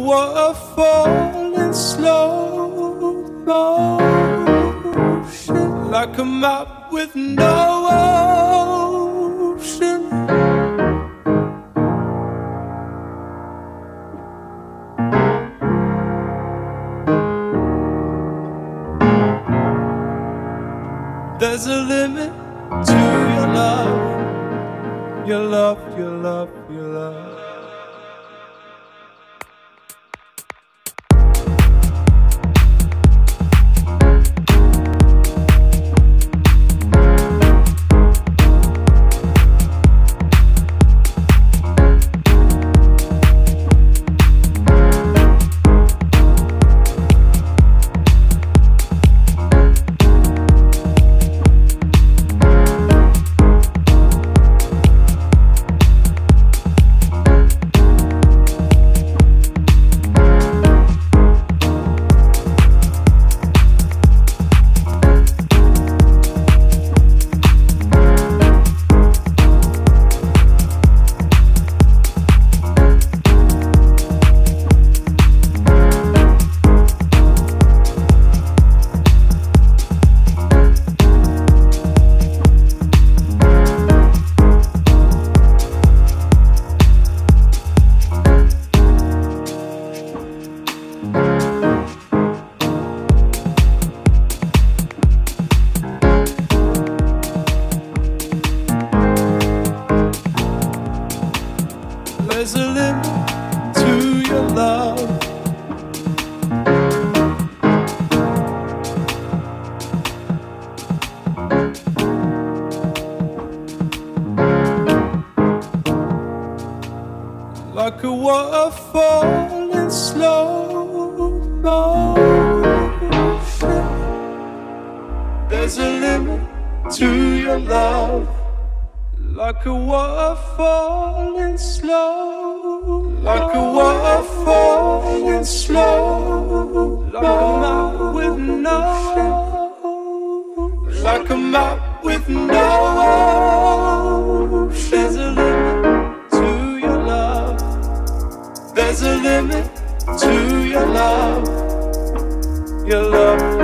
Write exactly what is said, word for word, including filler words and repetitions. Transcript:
waterfall in slow motion, like a map with no ocean. There's a limit to your love, your love, your love, your love. There's a limit to your love. Like a waterfall in slow motion. There's a limit to your love. Like a waterfall in slow, like a waterfall in slow, like a map with no, like a map with no ocean. There's a limit to your love. There's a limit to your love, your love.